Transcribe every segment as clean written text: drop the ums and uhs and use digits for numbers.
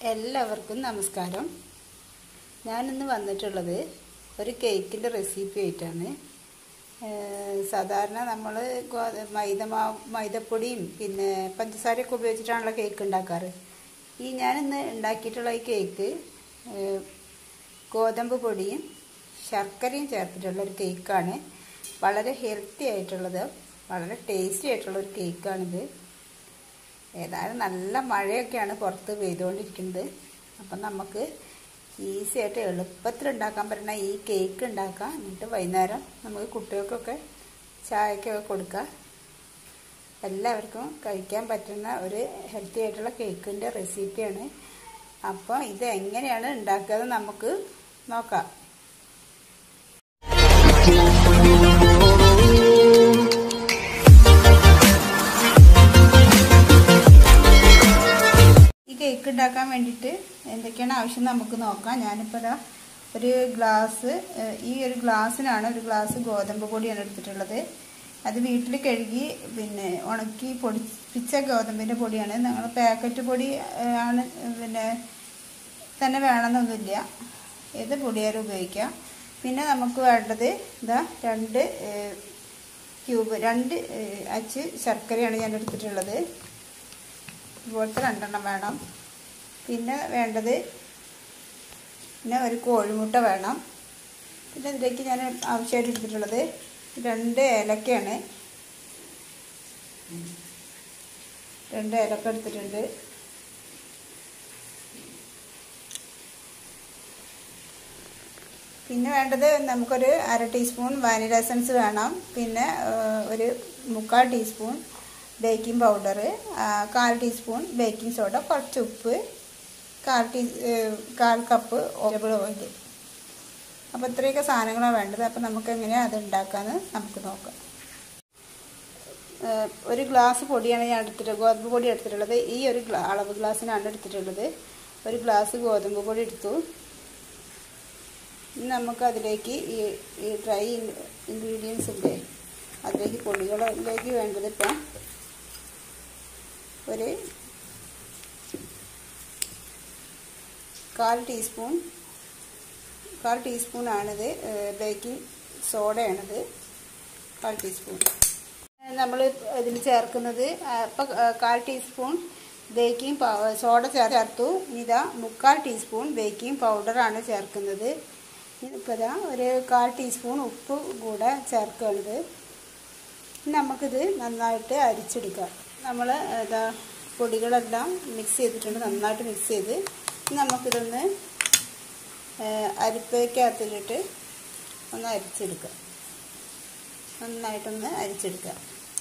എല്ലാവർക്കും നമസ്കാരം. ഞാനിന്ന് വന്നിട്ടുള്ളത് ഒരു കേക്കിൻ്റെ റെസിപ്പി ആയിട്ടാണ്. സാധാരണ നമ്മൾ മൈദപ്പൊടിയും പിന്നെ പഞ്ചസാരയൊക്കെ ഉപയോഗിച്ചിട്ടാണല്ലോ കേക്ക് ഉണ്ടാക്കാറ്. ഞാനിന്ന് ഉണ്ടാക്കിയിട്ടുള്ള ഈ കേക്ക് ഗോതമ്പ് പൊടിയും ശർക്കരയും ചേർത്തിട്ടുള്ള ഒരു കേക്കാണ്. വളരെ ഹെൽത്തി ആയിട്ടുള്ളത്, വളരെ ടേസ്റ്റി ആയിട്ടുള്ളൊരു കേക്കാണിത്. ഏതായാലും നല്ല മഴയൊക്കെയാണ് പുറത്ത് പെയ്തുകൊണ്ടിരിക്കുന്നത്. അപ്പം നമുക്ക് ഈസി ആയിട്ട് എളുപ്പത്തിൽ ഉണ്ടാക്കാൻ പറ്റുന്ന ഈ കേക്ക് ഉണ്ടാക്കാം. എന്നിട്ട് വൈകുന്നേരം നമുക്ക് കുട്ടികൾക്കൊക്കെ ചായക്കൊക്കെ കൊടുക്കാം. എല്ലാവർക്കും കഴിക്കാൻ പറ്റുന്ന ഒരു ഹെൽത്തി ആയിട്ടുള്ള കേക്കിൻ്റെ റെസിപ്പിയാണ്. അപ്പോൾ ഇത് എങ്ങനെയാണ് ഉണ്ടാക്കുന്നത് നമുക്ക് നോക്കാം. കേക്ക് ഉണ്ടാക്കാൻ വേണ്ടിയിട്ട് എന്തൊക്കെയാണ് ആവശ്യം നമുക്ക് നോക്കാം. ഞാനിപ്പോൾ ഒരു ഗ്ലാസ്, ഈ ഒരു ഗ്ലാസ്സിനാണ് ഒരു ഗ്ലാസ് ഗോതമ്പ് പൊടിയാണ് എടുത്തിട്ടുള്ളത്. അത് വീട്ടിൽ കഴുകി പിന്നെ ഉണക്കി പൊടിപ്പിച്ച ഗോതമ്പിൻ്റെ പൊടിയാണ്. ഞങ്ങൾ പാക്കറ്റ് പൊടി ആണ് പിന്നെ തന്നെ വേണമെന്നൊന്നുമില്ല, ഏത് പൊടിയാലും ഉപയോഗിക്കാം. പിന്നെ നമുക്ക് വേണ്ടത് രണ്ട് അച്ച് ശർക്കരയാണ് ഞാൻ എടുത്തിട്ടുള്ളത്. ഇതുപോലത്തെ 2 വേണം. പിന്നെ വേണ്ടത് ഒരു കോഴിമുട്ട വേണം. പിന്നെ ഇതിലേക്ക് ഞാൻ ആവശ്യമായിട്ട് എടുത്തിട്ടുള്ളത് 2 ഏലക്കയാണ്. 2 ഏലക്ക എടുത്തിട്ടുണ്ട്. പിന്നെ വേണ്ടത് നമുക്കൊരു 1/2 ടീസ്പൂൺ വാനില എസൻസ് വേണം. പിന്നെ ഒരു 3/4 teaspoon baking powder, 1/4 teaspoon baking soda, കുറച്ച് ഉപ്പ്, 1/4 കപ്പ് വെജിറ്റബിൾ ഓയിൽ. അപ്പോൾ ഇത്രയൊക്കെ സാധനങ്ങളാണ് വേണ്ടത്. അപ്പോൾ നമുക്ക് എങ്ങനെയാണ് അത് ഉണ്ടാക്കാമെന്ന് നമുക്ക് നോക്കാം. ഒരു ഗ്ലാസ് പൊടിയാണ് ഞാൻ ഗോതമ്പ് പൊടി എടുത്തിട്ടുള്ളത്. ഈ ഒരു അളവ് ഗ്ലാസ്സിനാണ് എടുത്തിട്ടുള്ളത്. ഒരു ഗ്ലാസ് ഗോതമ്പ് പൊടി എടുത്തു. ഇനി നമുക്ക് അതിലേക്ക് ഈ ഡ്രൈ ഇൻഗ്രീഡിയൻസ് ഉണ്ട്, അതിലേക്ക് പൊടികളിലേക്ക് വേണ്ടത് ഇപ്പം ഒരു 1/4 ടീസ്പൂണാണിത്. Baking സോഡയാണിത്, 1/4 teaspoon. നമ്മൾ ഇതിൽ ചേർക്കുന്നത് ഇപ്പം 1/4 ടീസ്പൂൺ ബേക്കിംഗ് സോഡ ചേർത്തു. ഇതാ 3/4 ടീസ്പൂൺ ബേക്കിംഗ് പൗഡറാണ് ചേർക്കുന്നത്. ഇപ്പോൾ ഒരു 1/4 ടീസ്പൂൺ ഉപ്പ് കൂടെ ചേർക്കുകയാണിത്. നമുക്കിത് നന്നായിട്ട് അരിച്ചെടുക്കാം. നമ്മൾ പൊടികളെല്ലാം മിക്സ് ചെയ്തിട്ടുണ്ട്, നന്നായിട്ട് മിക്സ് ചെയ്ത് നമുക്കിതൊന്ന് അരിപ്പയ്ക്കകത്തിട്ട് ഒന്ന് അരിച്ചെടുക്കാം. നന്നായിട്ടൊന്ന് അരിച്ചെടുക്കാം.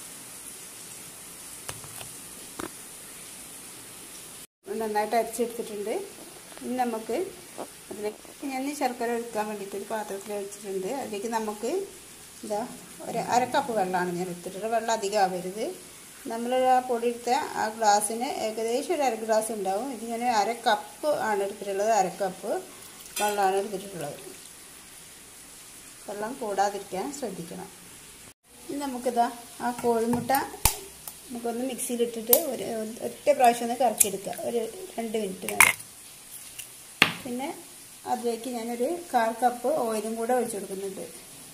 നന്നായിട്ട് അരിച്ചെടുത്തിട്ടുണ്ട്. ഇനി നമുക്ക് അതിലേക്ക് ഞാൻ ശർക്കര ഒഴിക്കാൻ വേണ്ടിയിട്ട് ഒരു പാത്രത്തിൽ ഒഴിച്ചിട്ടുണ്ട്. അതിലേക്ക് നമുക്ക് ഒരു 1/2 കപ്പ് വെള്ളമാണ് ഞാൻ എടുത്തിട്ടുള്ളത്. വെള്ളം അധികം ആവരുത്. നമ്മൾ ആ പൊടി എടുത്ത ആ ഗ്ലാസ്സിന് ഏകദേശം ഒരു 1/2 ഗ്ലാസ് ഉണ്ടാവും. ഇത് ഞാൻ 1/2 കപ്പ് ആണ് എടുത്തിട്ടുള്ളത്. 1/2 കപ്പ് വെള്ളമാണ് എടുത്തിട്ടുള്ളത്. വെള്ളം കൂടാതിരിക്കാൻ ശ്രദ്ധിക്കണം. ഇനി നമുക്കിതാ ആ കോഴിമുട്ട നമുക്കൊന്ന് മിക്സിയിലിട്ടിട്ട് ഒറ്റ പ്രാവശ്യം ഒന്ന് കറക്കിയെടുക്കുക, ഒരു 2 മിനിറ്റ് നേരം. പിന്നെ അതിലേക്ക് ഞാനൊരു 1/4 കപ്പ് ഓയിലും കൂടെ ഒഴിച്ചു കൊടുക്കുന്നുണ്ട്.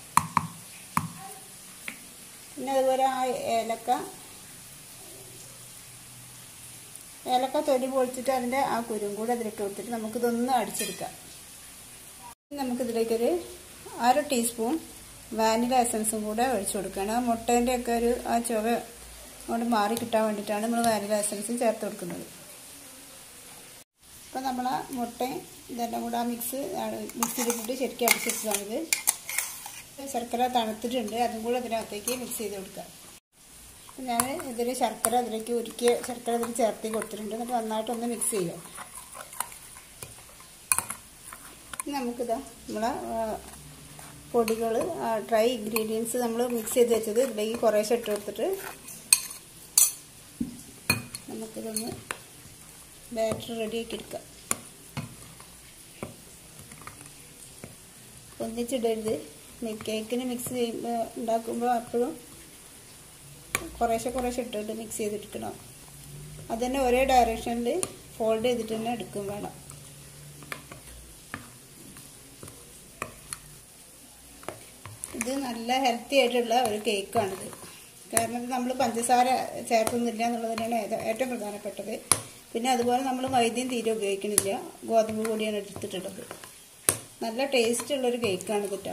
പിന്നെ അതുപോലെ ആ ഏലക്ക തൊലി പൊളിച്ചിട്ട് അതിൻ്റെ ആ കുരും കൂടെ അതിലിട്ട് കൊടുത്തിട്ട് നമുക്കിതൊന്ന് അടിച്ചെടുക്കാം. നമുക്കിതിലേക്കൊരു 1/2 ടീസ്പൂൺ വാനില എസൻസും കൂടെ ഒഴിച്ചു കൊടുക്കുകയാണ്. ആ മുട്ടേൻ്റെയൊക്കെ ആ ചുവ കൊണ്ട് മാറി കിട്ടാൻ വേണ്ടിയിട്ടാണ് നമ്മൾ വാനില എസൻസ് ചേർത്ത് കൊടുക്കുന്നത്. അപ്പോൾ നമ്മൾ ആ മുട്ടയും ഇതെല്ലാം കൂടെ ആ മിക്സിയിലിട്ടിട്ട് ശരിക്കും അടിച്ചെടുക്കുകയാണിത്. ശർക്കര തണുത്തിട്ടുണ്ട്, അതും കൂടെ അതിനകത്തേക്ക് മിക്സ് ചെയ്ത് കൊടുക്കുക. അപ്പോൾ ഞാൻ ശർക്കര അതിലേക്ക് ഉരുക്കിയ ശർക്കര ഇതിൽ ചേർത്ത് കൊടുത്തിട്ടുണ്ട്. എന്നിട്ട് നന്നായിട്ടൊന്ന് മിക്സ് ചെയ്യാം. നമുക്കിതാ നമ്മളെ പൊടികൾ, ഡ്രൈ ഇൻഗ്രീഡിയൻസ് നമ്മൾ മിക്സ് ചെയ്ത് വെച്ചത് ഇതിലേക്ക് കുറേശ്ശെ ഇട്ട് കൊടുത്തിട്ട് നമുക്കിതൊന്ന് ബാറ്റർ റെഡിയാക്കി എടുക്കാം. ഒന്നിച്ചിടരുത്. കേക്കിന് മിക്സ് ചെയ്യുമ്പോൾ ഉണ്ടാക്കുമ്പോൾ എപ്പോഴും കുറേശ്ശെ ഇട്ടിട്ട് മിക്സ് ചെയ്തെടുക്കണം. അത് തന്നെ ഒരേ ഡയറക്ഷനിൽ ഫോൾഡ് ചെയ്തിട്ട് തന്നെ എടുക്കും വേണം. ഇത് നല്ല ഹെൽത്തി ആയിട്ടുള്ള ഒരു കേക്കാണിത്. കാരണം നമ്മൾ പഞ്ചസാര ചേർക്കുന്നില്ല എന്നുള്ളത് തന്നെയാണ് ഏറ്റവും പ്രധാനപ്പെട്ടത്. പിന്നെ അതുപോലെ നമ്മൾ മൈദയും തീരെ ഉപയോഗിക്കണില്ല, ഗോതമ്പ് പൊടിയാണ് എടുത്തിട്ടുള്ളത്. നല്ല ടേസ്റ്റ് ഉള്ളൊരു കേക്കാണിത് കേട്ടോ.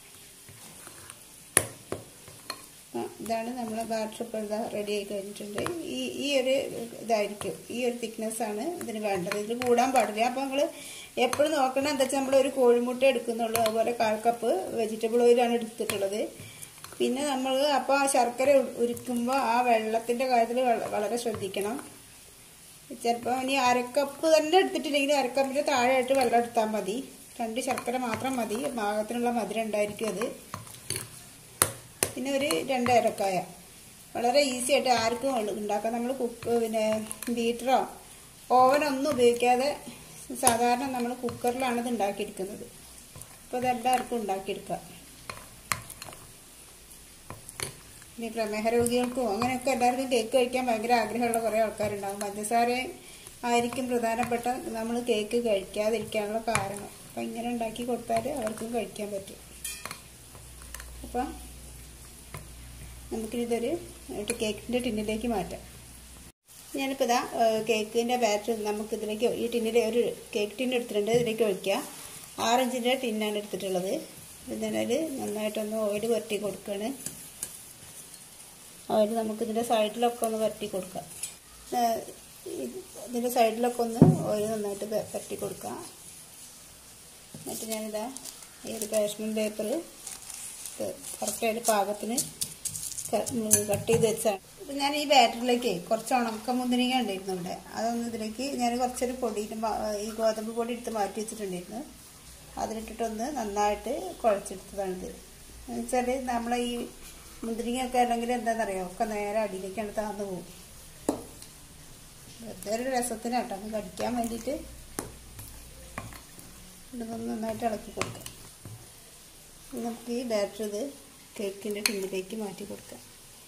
ഇതാണ് നമ്മളെ ബാറ്റർ. ഇപ്പോൾ ഇതാ റെഡി ആയി കഴിഞ്ഞിട്ടുണ്ട്. ഈ ഒരു ഇതായിരിക്കും, ഈ ഒരു തിക്നെസ്സാണ് ഇതിന് വേണ്ടത്. ഇതിൽ കൂടാൻ പാടില്ല. അപ്പോൾ നമ്മൾ എപ്പോഴും നോക്കണം എന്താ വെച്ചാൽ നമ്മൾ ഒരു കോഴിമുട്ട എടുക്കുന്നുള്ളൂ. അതുപോലെ 1/4 കപ്പ് വെജിറ്റബിൾ ഓയിലാണ് എടുത്തിട്ടുള്ളത്. പിന്നെ നമ്മൾ അപ്പോൾ ആ ശർക്കര ഉരുക്കുമ്പോൾ ആ വെള്ളത്തിൻ്റെ കാര്യത്തിൽ വളരെ ശ്രദ്ധിക്കണം. ചിലപ്പോൾ ഇനി 1/2 കപ്പ് തന്നെ എടുത്തിട്ടില്ലെങ്കിൽ 1/2 കപ്പിൻ്റെ താഴെയായിട്ട് വെള്ളം എടുത്താൽ മതി. 2 ശർക്കര മാത്രം മതി, പാകത്തിനുള്ള മധുരം ഉണ്ടായിരിക്കും അത്. പിന്നെ ഒരു 2 ഏലക്കായ. വളരെ ഈസി ആയിട്ട് ആർക്കും ഉണ്ടാക്കാം. നമ്മൾ പിന്നെ ബീറ്ററോ ഓവനൊന്നും ഉപയോഗിക്കാതെ സാധാരണ നമ്മൾ കുക്കറിലാണ് ഇത് ഉണ്ടാക്കിയെടുക്കുന്നത്. അപ്പോൾ ഇതെല്ലാവർക്കും ഉണ്ടാക്കിയെടുക്കാം. ഇനി പ്രമേഹ രോഗികൾക്കും അങ്ങനെയൊക്കെ എല്ലാവർക്കും കേക്ക് കഴിക്കാൻ ഭയങ്കര ആഗ്രഹമുള്ള കുറേ ആൾക്കാരുണ്ടാകും. പഞ്ചസാര ആയിരിക്കും പ്രധാനപ്പെട്ട നമ്മൾ കേക്ക് കഴിക്കാതിരിക്കാനുള്ള കാരണം. അപ്പം ഇങ്ങനെ ഉണ്ടാക്കി കൊടുത്താൽ അവർക്കും കഴിക്കാൻ പറ്റും. അപ്പം നമുക്കിതൊരു കേക്കിൻ്റെ ടിന്നിലേക്ക് മാറ്റാം. ഞാനിപ്പോൾ ഇതാ കേക്കിൻ്റെ ബാറ്റർ നമുക്കിതിലേക്ക് ഈ ടിന്നിൽ ഒരു കേക്ക് ടിൻ എടുത്തിട്ടുണ്ട്. ഇതിലേക്ക് ഒഴിക്കുക. 6 ഇഞ്ചിൻ്റെ ടിന്നാണ് എടുത്തിട്ടുള്ളത്. ഇതിൽ നന്നായിട്ടൊന്ന് ഓയിൽ പുരട്ടി കൊടുക്കുകയാണ്. ഓയിൽ നമുക്കിതിൻ്റെ സൈഡിലൊക്കെ ഒന്ന് പുരട്ടി കൊടുക്കാം. ഇതിൻ്റെ സൈഡിലൊക്കെ ഒന്ന് ഓയിൽ നന്നായിട്ട് പുരട്ടി കൊടുക്കാം. എന്നിട്ട് ഞാനിതാ ഈ ഒരു പാഷ്മെൻറ്റ് പേപ്പർ കറക്റ്റായിട്ട് പാകത്തിന് കട്ട് ചെയ്ത് വെച്ചാണ്. അപ്പം ഞാൻ ഈ ബാറ്ററിലേക്ക് കുറച്ച് ഉണക്ക മുന്തിരിങ്ങ ഉണ്ടായിരുന്നു ഇവിടെ. അതൊന്ന് ഇതിലേക്ക് ഞാൻ കുറച്ചൊരു പൊടി, ഈ ഗോതമ്പ് പൊടി എടുത്ത് മാറ്റി വെച്ചിട്ടുണ്ടായിരുന്നു. അതിലിട്ടിട്ടൊന്ന് നന്നായിട്ട് കുഴച്ചെടുത്തതാണിത്. എന്ന് വെച്ചാൽ നമ്മളെ ഈ മുന്തിരിങ്ങയൊക്കെ അല്ലെങ്കിൽ എന്താണെന്നറിയോ, ഒക്കെ നേരെ അടിയിലേക്കാണ് താഴ്ന്നു പോകും. വെറുതെ ഒരു രസത്തിനാട്ടോ, ഒന്ന് കടിക്കാൻ വേണ്ടിയിട്ട് ഇതൊന്ന് നന്നായിട്ട് ഇളക്കി കൊടുക്കാം. നമുക്ക് ഈ ബാറ്റർ ഇത് കേക്കിൻ്റെ ടിന്നിലേക്ക് മാറ്റി കൊടുക്കാം.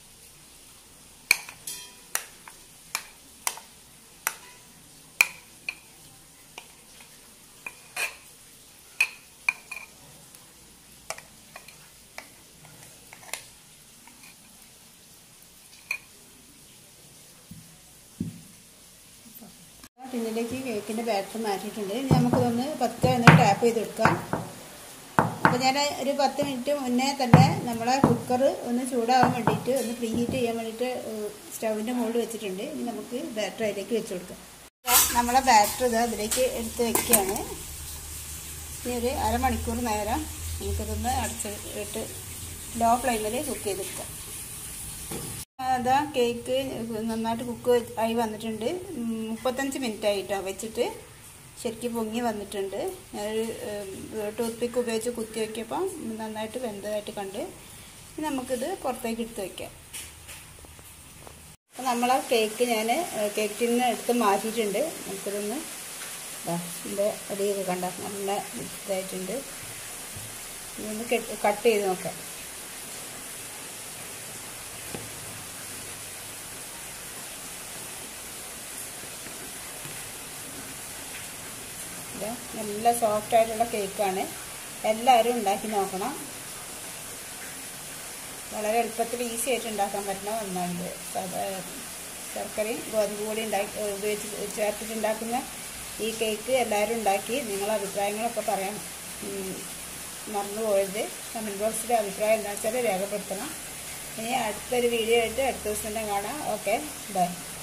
ടിന്നിലേക്ക് കേക്കിൻ്റെ ബാറ്റർ മാറ്റിയിട്ടുണ്ട്. ഇനി നമുക്കിതൊന്ന് പതുക്കെ ഒന്ന് ടാപ്പ് ചെയ്ത് കൊടുക്കാം. അപ്പോൾ ഞാൻ ഒരു 10 മിനിറ്റ് മുന്നേ തന്നെ നമ്മളെ കുക്കർ ഒന്ന് ചൂടാകാൻ വേണ്ടിയിട്ട് ഒന്ന് പ്രീ ഹീറ്റ് ചെയ്യാൻ വേണ്ടിയിട്ട് സ്റ്റൗവിൻ്റെ മുകളിൽ വെച്ചിട്ടുണ്ട്. ഇനി നമുക്ക് ബാറ്റർ അതിലേക്ക് വെച്ച് കൊടുക്കാം. നമ്മളെ ബാറ്റർ ഇത് അതിലേക്ക് എടുത്ത് വെക്കുകയാണ്. ഇനി ഒരു അരമണിക്കൂർ നേരം നമുക്കിതൊന്ന് അടച്ചിട്ട് ലോ ഫ്ലെയിമിൽ കുക്ക് ചെയ്തെടുക്കാം. അതാ കേക്ക് നന്നായിട്ട് കുക്ക് ആയി വന്നിട്ടുണ്ട്. 35 മിനിറ്റ് ആയിട്ടോ വെച്ചിട്ട് ശരിക്കും പൊങ്ങി വന്നിട്ടുണ്ട്. ഞാനൊരു ടൂത്ത് പിക്ക് ഉപയോഗിച്ച് കുത്തി വയ്ക്കിയപ്പോൾ നന്നായിട്ട് വെന്തതായിട്ട് കണ്ട്. ഇനി നമുക്കിത് പുറത്തേക്ക് എടുത്ത് വയ്ക്കാം. അപ്പോൾ നമ്മളെ കേക്ക് ഞാൻ കേക്ക് ടിന്ന് എടുത്ത് മാറ്റിയിട്ടുണ്ട്. നമുക്കിതൊന്ന് ഇതിൻ്റെ അടിയൊക്കെ കണ്ട നല്ല ഇതായിട്ടുണ്ട്. ഇതൊന്ന് കട്ട് ചെയ്ത് നോക്കാം. നല്ല സോഫ്റ്റ് ആയിട്ടുള്ള കേക്കാണ്. എല്ലാവരും ഉണ്ടാക്കി നോക്കണം. വളരെ എളുപ്പത്തിൽ ഈസി ആയിട്ട് ഉണ്ടാക്കാൻ പറ്റുന്ന ഒന്നാണിത്. ശർക്കരയും ഗോതമ്പ് പൊടി ഉപയോഗിച്ച് ചേർത്തിട്ടുണ്ടാക്കുന്ന ഈ കേക്ക് എല്ലാവരും ഉണ്ടാക്കി നിങ്ങളുടെ അഭിപ്രായങ്ങളൊക്കെ പറയാൻ മറന്നു പോയത്. കമൻറ്റ് ബോക്സിൽ അഭിപ്രായം എന്താ വെച്ചാൽ രേഖപ്പെടുത്തണം. ഇനി അടുത്തൊരു വീഡിയോ ആയിട്ട് അടുത്ത ദിവസം തന്നെ കാണാം. Okay, by.